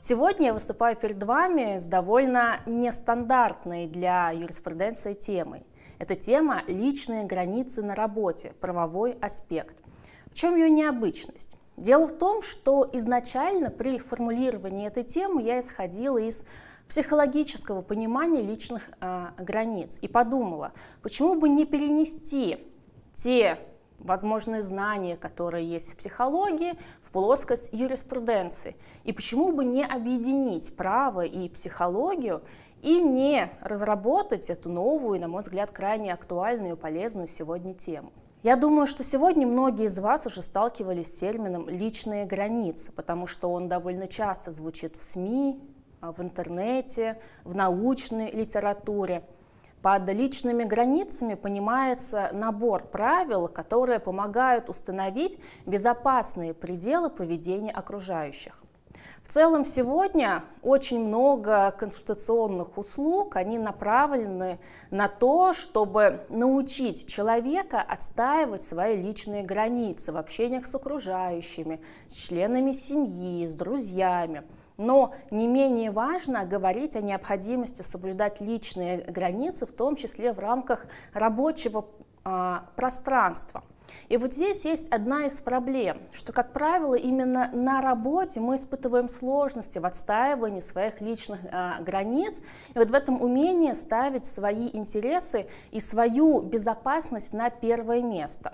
Сегодня я выступаю перед вами с довольно нестандартной для юриспруденции темой. Это тема «Личные границы на работе. Правовой аспект». В чем ее необычность? Дело в том, что изначально при формулировании этой темы я исходила из психологического понимания личных границ и подумала, почему бы не перенести те возможные знания, которые есть в психологии, в плоскость юриспруденции. И почему бы не объединить право и психологию и не разработать эту новую, на мой взгляд, крайне актуальную и полезную сегодня тему. Я думаю, что сегодня многие из вас уже сталкивались с термином «личные границы», потому что он довольно часто звучит в СМИ, в интернете, в научной литературе. Под личными границами понимается набор правил, которые помогают установить безопасные пределы поведения окружающих. В целом сегодня очень много консультационных услуг, они направлены на то, чтобы научить человека отстаивать свои личные границы в общениях с окружающими, с членами семьи, с друзьями. Но не менее важно говорить о необходимости соблюдать личные границы, в том числе в рамках рабочего пространства. И вот здесь есть одна из проблем, что, как правило, именно на работе мы испытываем сложности в отстаивании своих личных границ, и вот в этом умении ставить свои интересы и свою безопасность на первое место.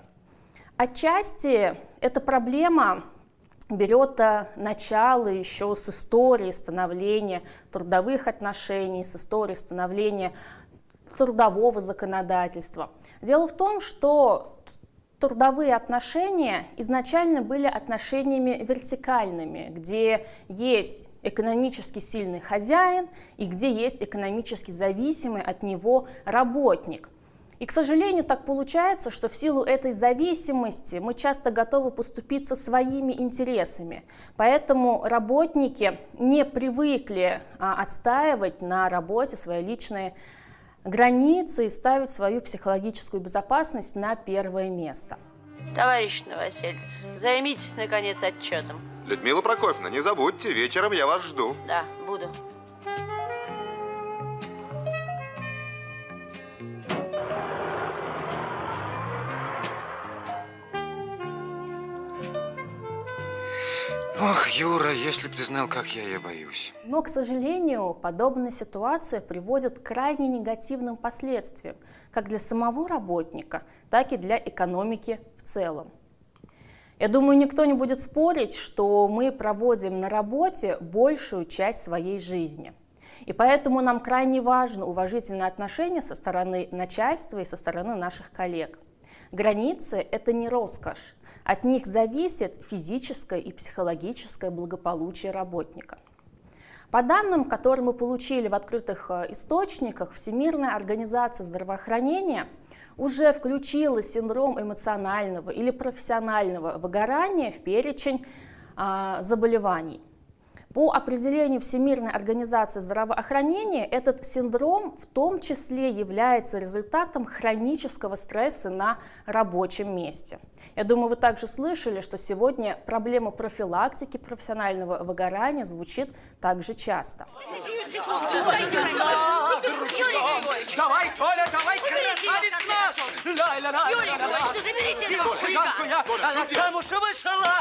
Отчасти эта проблема берет начало еще с истории становления трудовых отношений, с истории становления трудового законодательства. Дело в том, что трудовые отношения изначально были отношениями вертикальными, где есть экономически сильный хозяин и где есть экономически зависимый от него работник. И, к сожалению, так получается, что в силу этой зависимости мы часто готовы поступиться своими интересами. Поэтому работники не привыкли отстаивать на работе свои личные границы и ставить свою психологическую безопасность на первое место. Товарищ Новосельцев, займитесь, наконец, отчетом. Людмила Прокофьевна, не забудьте, вечером я вас жду. Да, буду. Ох, Юра, если бы ты знал, как я ее боюсь. Но, к сожалению, подобная ситуация приводит к крайне негативным последствиям, как для самого работника, так и для экономики в целом. Я думаю, никто не будет спорить, что мы проводим на работе большую часть своей жизни. И поэтому нам крайне важно уважительное отношение со стороны начальства и со стороны наших коллег. Границы – это не роскошь. От них зависит физическое и психологическое благополучие работника. По данным, которые мы получили в открытых источниках, Всемирная организация здравоохранения уже включила синдром эмоционального или профессионального выгорания в перечень заболеваний. По определению Всемирной организации здравоохранения, этот синдром в том числе является результатом хронического стресса на рабочем месте. Я думаю, вы также слышали, что сегодня проблема профилактики профессионального выгорания звучит также часто. Давай, Толя, давай, красавец наш! Юрий Григорьевич, ну заберите этого Цыганку я, она замуж вышла!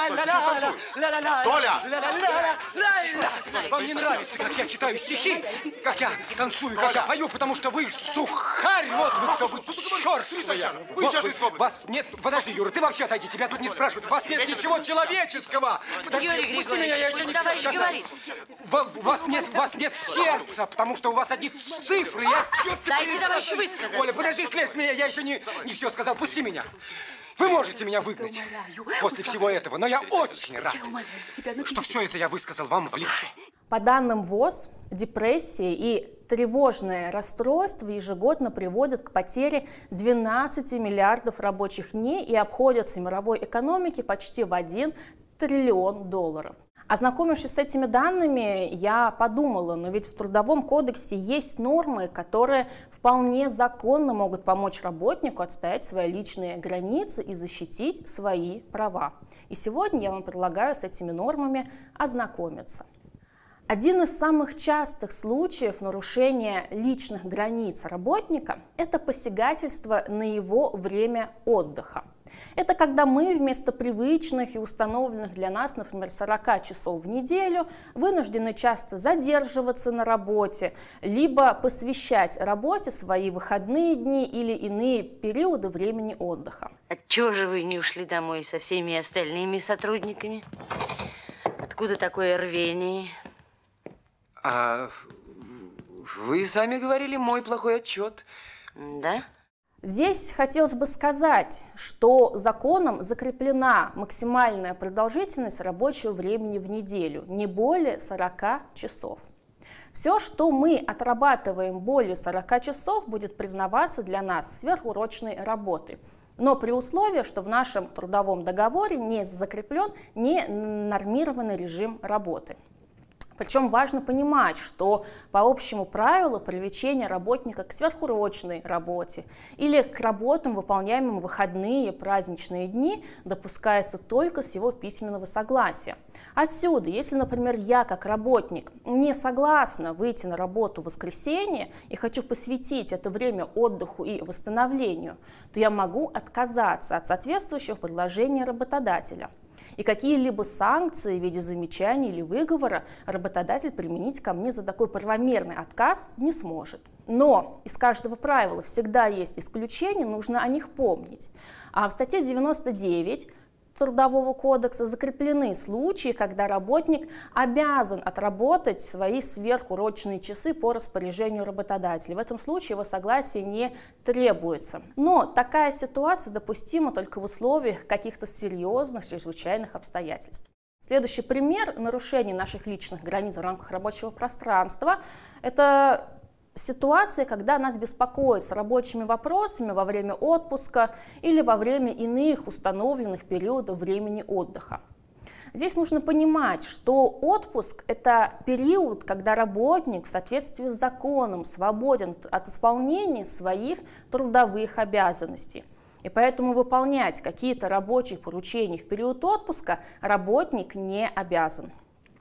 Толя! Вам не нравится, как я читаю стихи, как я танцую, как я пою, потому что вы сухарь, вот вы кто, вы черствые. Вас нет, подожди, Юра, ты вообще отойди, тебя тут не спрашивают, вас нет ничего человеческого. Подожди, Юрий пусти меня, я еще Григорьевич, не товарищ все сказал. говорит. Вас нет сердца, потому что у вас одни цифры, я отчет... Дайте товарищу высказаться. Оля, подожди, слезь с меня, я еще не все сказал, пусти меня. Вы можете меня выгнать после всего этого, но я очень рад, что все это я высказал вам в лицо. По данным ВОЗ, депрессия и тревожное расстройство ежегодно приводят к потере 12 миллиардов рабочих дней и обходятся мировой экономике почти в 1 триллион долларов. Ознакомившись с этими данными, я подумала, но ведь в Трудовом кодексе есть нормы, которые вполне законно могут помочь работнику отстоять свои личные границы и защитить свои права. И сегодня я вам предлагаю с этими нормами ознакомиться. Один из самых частых случаев нарушения личных границ работника – это посягательство на его время отдыха. Это когда мы вместо привычных и установленных для нас, например, 40 часов в неделю, вынуждены часто задерживаться на работе, либо посвящать работе свои выходные дни или иные периоды времени отдыха. Отчего же вы не ушли домой со всеми остальными сотрудниками? Откуда такое рвение? А вы сами говорили, мой плохой отчет. Да? Здесь хотелось бы сказать, что законом закреплена максимальная продолжительность рабочего времени в неделю, не более 40 часов. Все, что мы отрабатываем более 40 часов, будет признаваться для нас сверхурочной работой. Но при условии, что в нашем трудовом договоре не закреплен ненормированный режим работы. Причем важно понимать, что по общему правилу привлечение работника к сверхурочной работе или к работам, выполняемым в выходные, праздничные дни, допускается только с его письменного согласия. Отсюда, если, например, я как работник не согласна выйти на работу в воскресенье и хочу посвятить это время отдыху и восстановлению, то я могу отказаться от соответствующего предложения работодателя. И какие-либо санкции в виде замечаний или выговора работодатель применить ко мне за такой правомерный отказ не сможет. Но из каждого правила всегда есть исключения, нужно о них помнить. А в статье 99 Трудового кодекса закреплены случаи, когда работник обязан отработать свои сверхурочные часы по распоряжению работодателя. В этом случае его согласие не требуется. Но такая ситуация допустима только в условиях каких-то серьезных, чрезвычайных обстоятельств. Следующий пример нарушения наших личных границ в рамках рабочего пространства – это ситуация, когда нас беспокоят с рабочими вопросами во время отпуска или во время иных установленных периодов времени отдыха. Здесь нужно понимать, что отпуск – это период, когда работник в соответствии с законом свободен от исполнения своих трудовых обязанностей. И поэтому выполнять какие-то рабочие поручения в период отпуска работник не обязан.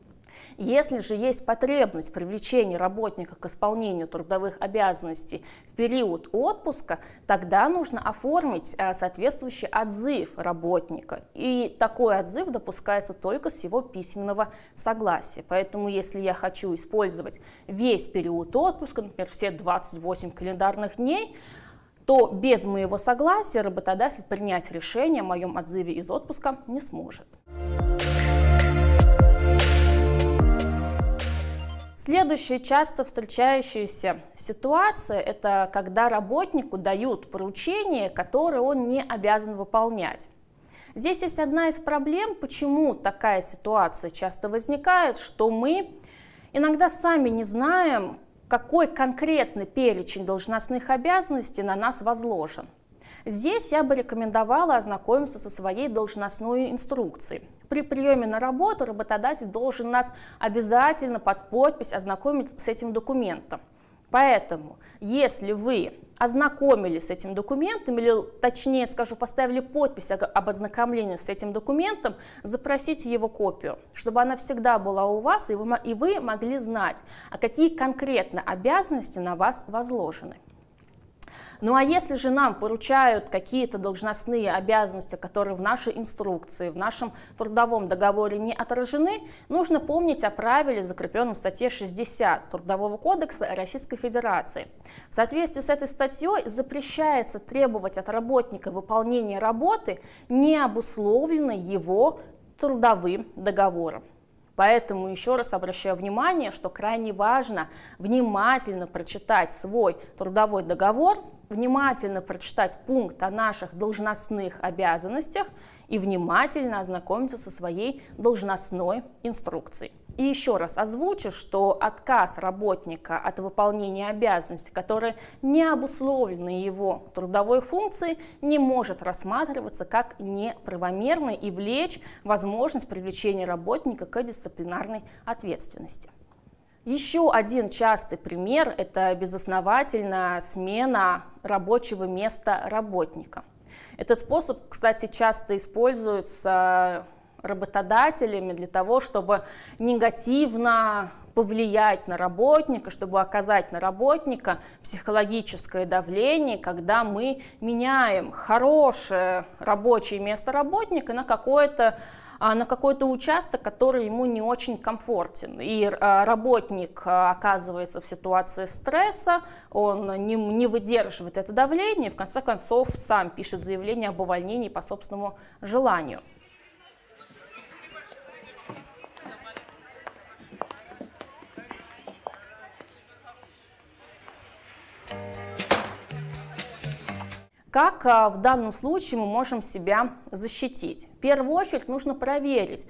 Если же есть потребность привлечения работника к исполнению трудовых обязанностей в период отпуска, тогда нужно оформить соответствующий отзыв работника. И такой отзыв допускается только с его письменного согласия. Поэтому если я хочу использовать весь период отпуска, например, все 28 календарных дней, то без моего согласия работодатель принять решение о моем отзыве из отпуска не сможет. Следующая часто встречающаяся ситуация – это когда работнику дают поручение, которое он не обязан выполнять. Здесь есть одна из проблем, почему такая ситуация часто возникает, что мы иногда сами не знаем, какой конкретный перечень должностных обязанностей на нас возложен. Здесь я бы рекомендовала ознакомиться со своей должностной инструкцией. При приеме на работу работодатель должен нас обязательно под подпись ознакомить с этим документом. Поэтому, если вы ознакомились с этим документом, или точнее скажу, поставили подпись об ознакомлении с этим документом, запросите его копию, чтобы она всегда была у вас, и вы могли знать, а какие конкретно обязанности на вас возложены. Ну а если же нам поручают какие-то должностные обязанности, которые в нашей инструкции, в нашем трудовом договоре не отражены, нужно помнить о правиле, закрепленном в статье 60 Трудового кодекса Российской Федерации. В соответствии с этой статьей запрещается требовать от работника выполнения работы, не обусловленной его трудовым договором. Поэтому еще раз обращаю внимание, что крайне важно внимательно прочитать свой трудовой договор, внимательно прочитать пункт о наших должностных обязанностях и внимательно ознакомиться со своей должностной инструкцией. И еще раз озвучу, что отказ работника от выполнения обязанностей, которые не обусловлены его трудовой функцией, не может рассматриваться как неправомерный и влечь возможность привлечения работника к дисциплинарной ответственности. Еще один частый пример – это безосновательная смена рабочего места работника. Этот способ, кстати, часто используется работодателями для того, чтобы негативно повлиять на работника, чтобы оказать на работника психологическое давление, когда мы меняем хорошее рабочее место работника на какой-то участок, который ему не очень комфортен. И работник оказывается в ситуации стресса, он не выдерживает это давление, и в конце концов сам пишет заявление об увольнении по собственному желанию. Как в данном случае мы можем себя защитить? В первую очередь нужно проверить,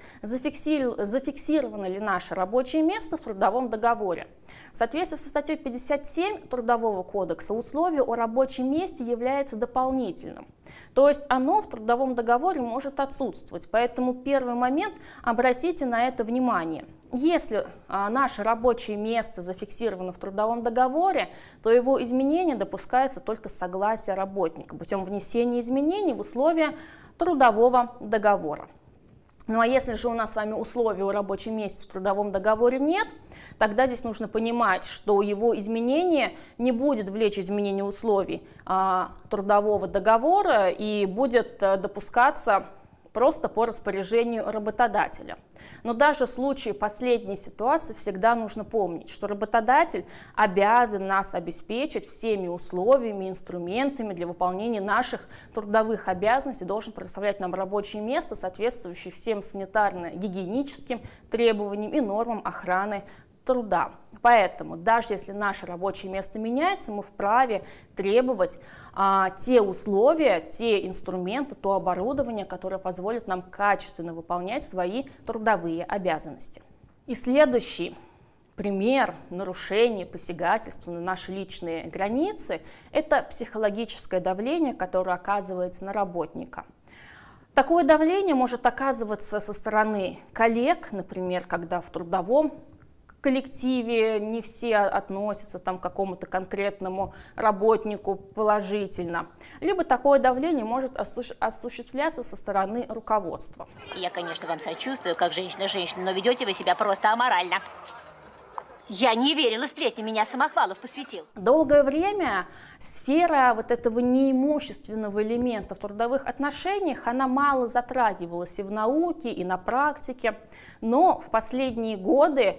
зафиксировано ли наше рабочее место в трудовом договоре. В соответствии со статьей 57 Трудового кодекса условие о рабочем месте является дополнительным. То есть оно в трудовом договоре может отсутствовать. Поэтому первый момент — обратите на это внимание. Если наше рабочее место зафиксировано в трудовом договоре, то его изменение допускается только с согласия работника путем внесения изменений в условия трудового договора. Ну а если же у нас с вами условий о рабочем месте в трудовом договоре нет, тогда здесь нужно понимать, что его изменение не будет влечь изменение условий трудового договора и будет допускаться просто по распоряжению работодателя. Но даже в случае последней ситуации всегда нужно помнить, что работодатель обязан нас обеспечить всеми условиями, инструментами для выполнения наших трудовых обязанностей, должен предоставлять нам рабочее место, соответствующее всем санитарно-гигиеническим требованиям и нормам охраны труда. Поэтому даже если наше рабочее место меняется, мы вправе требовать те условия, те инструменты, то оборудование, которое позволит нам качественно выполнять свои трудовые обязанности. И следующий пример нарушения, посягательства на наши личные границы – это психологическое давление, которое оказывается на работника. Такое давление может оказываться со стороны коллег, например, когда в трудовом коллективе не все относятся к какому-то конкретному работнику положительно. Либо такое давление может осуществляться со стороны руководства. Я, конечно, вам сочувствую, как женщина, но ведете вы себя просто аморально. Я не верила сплетни, меня Самохвалов посвятил. Долгое время сфера вот этого неимущественного элемента в трудовых отношениях, она мало затрагивалась и в науке, и на практике, но в последние годы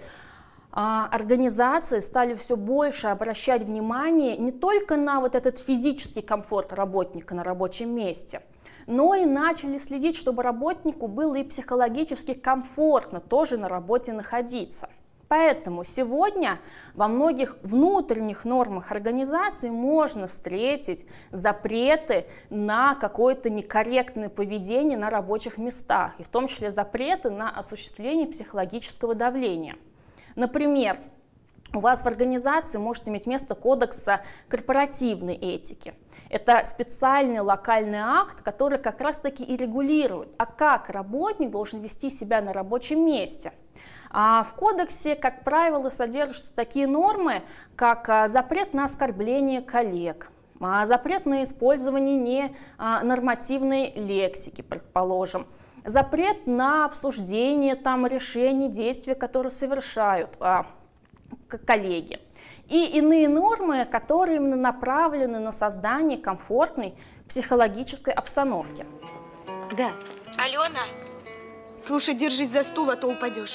организации стали все больше обращать внимание не только на вот этот физический комфорт работника на рабочем месте, но и начали следить, чтобы работнику было и психологически комфортно тоже на работе находиться. Поэтому сегодня во многих внутренних нормах организации можно встретить запреты на какое-то некорректное поведение на рабочих местах, и в том числе запреты на осуществление психологического давления. Например, у вас в организации может иметь место кодекса корпоративной этики. Это специальный локальный акт, который как раз-таки и регулирует, как работник должен вести себя на рабочем месте. А в кодексе, как правило, содержатся такие нормы, как запрет на оскорбление коллег, запрет на использование ненормативной лексики, предположим, запрет на обсуждение решений, действий, которые совершают коллеги. И иные нормы, которые именно направлены на создание комфортной психологической обстановки. Да. Алена, слушай, держись за стул, а то упадешь.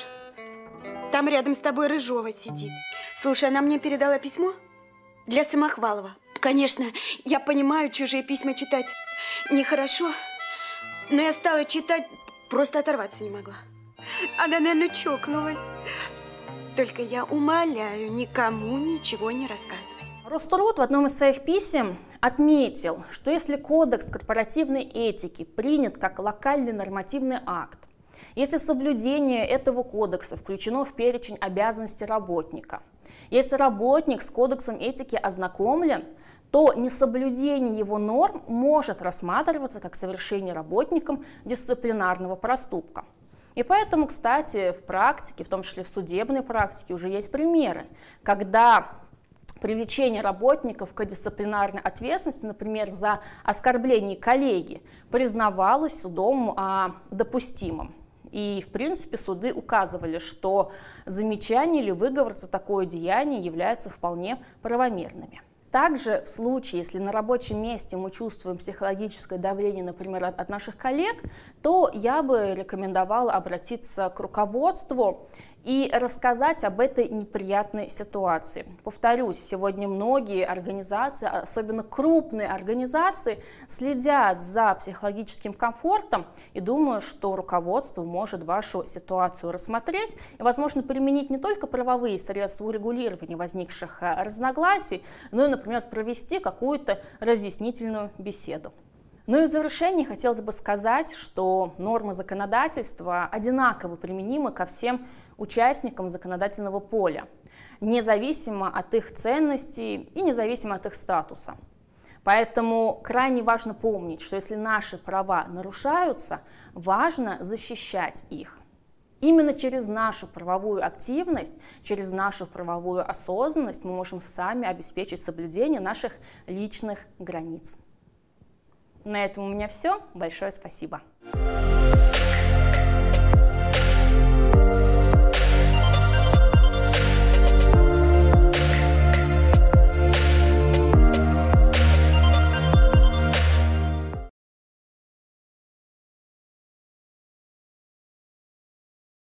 Там рядом с тобой Рыжова сидит. Слушай, она мне передала письмо для Самохвалова. Конечно, я понимаю, чужие письма читать нехорошо, но я стала читать, просто оторваться не могла. Она, наверное, чокнулась. Только я умоляю, никому ничего не рассказывай. Роструд в одном из своих писем отметил, что если кодекс корпоративной этики принят как локальный нормативный акт, если соблюдение этого кодекса включено в перечень обязанностей работника, если работник с кодексом этики ознакомлен, то несоблюдение его норм может рассматриваться как совершение работником дисциплинарного проступка. И поэтому, кстати, в практике, в том числе в судебной практике, уже есть примеры, когда привлечение работников к дисциплинарной ответственности, например, за оскорбление коллеги, признавалось судом допустимым. И, в принципе, суды указывали, что замечание или выговор за такое деяние являются вполне правомерными. Также в случае, если на рабочем месте мы чувствуем психологическое давление, например, от наших коллег, то я бы рекомендовала обратиться к руководству и рассказать об этой неприятной ситуации. Повторюсь, сегодня многие организации, особенно крупные организации, следят за психологическим комфортом, и думаю, что руководство может вашу ситуацию рассмотреть и, возможно, применить не только правовые средства урегулирования возникших разногласий, но и, например, провести какую-то разъяснительную беседу. Ну и в завершение хотелось бы сказать, что нормы законодательства одинаково применимы ко всем участникам законодательного поля, независимо от их ценностей и независимо от их статуса. Поэтому крайне важно помнить, что если наши права нарушаются, важно защищать их. Именно через нашу правовую активность, через нашу правовую осознанность мы можем сами обеспечить соблюдение наших личных границ. На этом у меня все. Большое спасибо.